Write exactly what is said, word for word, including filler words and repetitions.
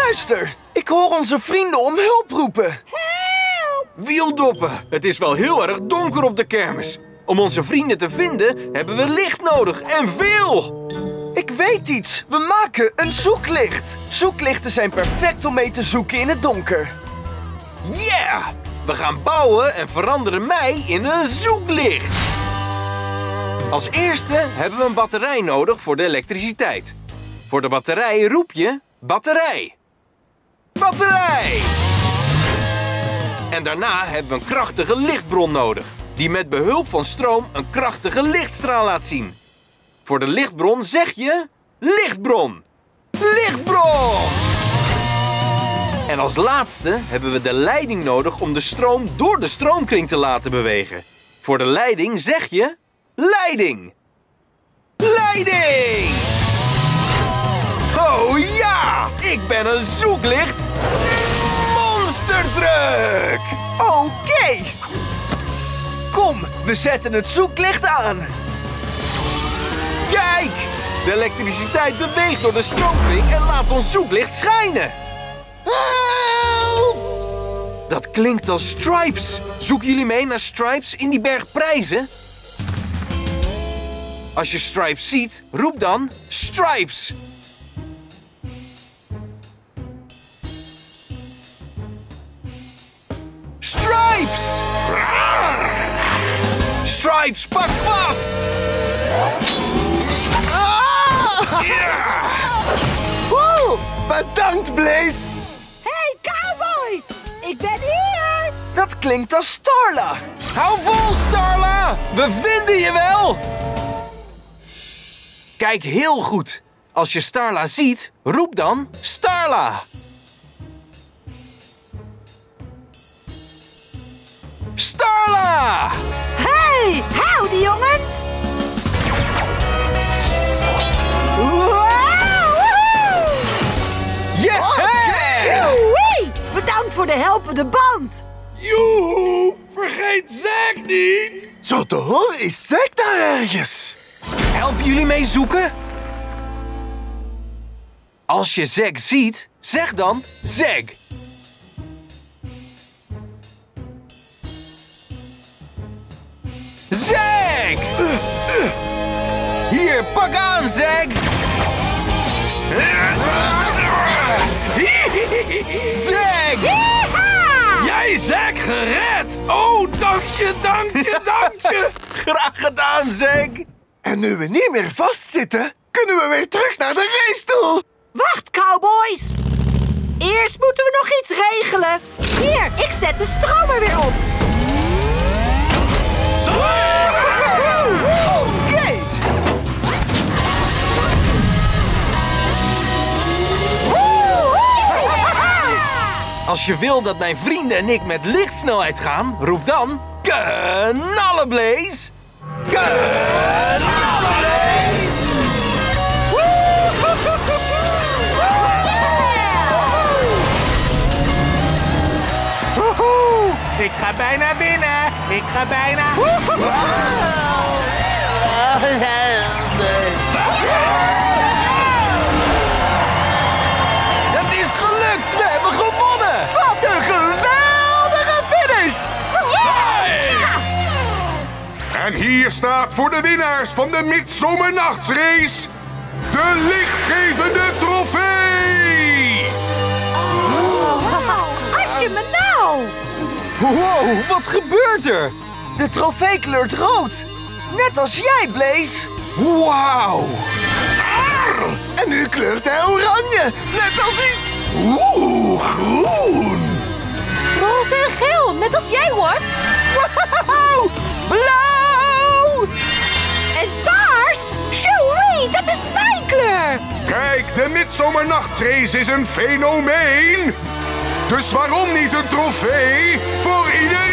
Luister, ik hoor onze vrienden om hulp roepen. Help! Wieldoppen, het is wel heel erg donker op de kermis. Om onze vrienden te vinden hebben we licht nodig en veel. Ik weet iets. We maken een zoeklicht. Zoeklichten zijn perfect om mee te zoeken in het donker. Yeah! We gaan bouwen en veranderen mij in een zoeklicht. Als eerste hebben we een batterij nodig voor de elektriciteit. Voor de batterij roep je batterij. Batterij! En daarna hebben we een krachtige lichtbron nodig, die met behulp van stroom een krachtige lichtstraal laat zien. Voor de lichtbron zeg je lichtbron. Lichtbron! En als laatste hebben we de leiding nodig om de stroom door de stroomkring te laten bewegen. Voor de leiding zeg je leiding. Leiding! Oh ja! Ik ben een zoeklicht monsterdruk! Oké. Kom, we zetten het zoeklicht aan. Kijk! De elektriciteit beweegt door de stroomkring en laat ons zoeklicht schijnen. Help! Dat klinkt als Stripes. Zoeken jullie mee naar Stripes in die berg prijzen? Als je Stripes ziet, roep dan Stripes. Stripes! Stripes, pak vast! Ah! Ja! Woe! Bedankt, Blaze. Hey, cowboys! Ik ben hier! Dat klinkt als Starla. Hou vol, Starla! We vinden je wel! Kijk heel goed. Als je Starla ziet, roep dan Starla. Starla! Hey, howdy jongens! Yeah! Joey! Bedankt voor de helpende band! Joehoe! Vergeet Zack niet! Zo te horen is Zack daar ergens. Helpen jullie mee zoeken? Als je Zack ziet, zeg dan Zack. Zack! Hier, pak aan, Zack! Zack! Yeehaw! Jij Zack gered! Oh, dank je, dank je, dank je! Graag gedaan, Zack! En nu we niet meer vastzitten, kunnen we weer terug naar de race toe. Wacht, cowboys! Eerst moeten we nog iets regelen. Hier, ik zet de stroom er weer op. Kate! Als je wil dat mijn vrienden en ik met lichtsnelheid gaan, roep dan knallenblaze! Knallenblaze! Woehoe! Ik ga bijna winnen! Ik ga bijna... Het is gelukt! We hebben gewonnen! Wat een geweldige finish! En hier staat voor de winnaars van de Midzomernachtsrace de lichtgevende trofee! Als je me nou! Wow, wat gebeurt er? De trofee kleurt rood. Net als jij, Blaze. Wauw! En nu kleurt hij oranje. Net als ik. Oeh, groen. Roze en geel, net als jij, Wart. Wow, blauw. En paars? Joey, dat is mijn kleur. Kijk, de Midzomernachtsrace is een fenomeen! Dus waarom niet een trofee voor iedereen?